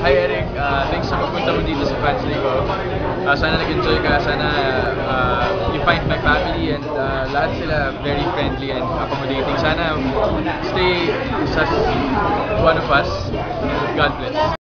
Hi Eric, thanks sa pagpunta mo dito sa Fans Day ko. Sana nag-enjoy ka, sana you find my family and lahat sila very friendly and accommodating. Sana stay as one of us. God bless.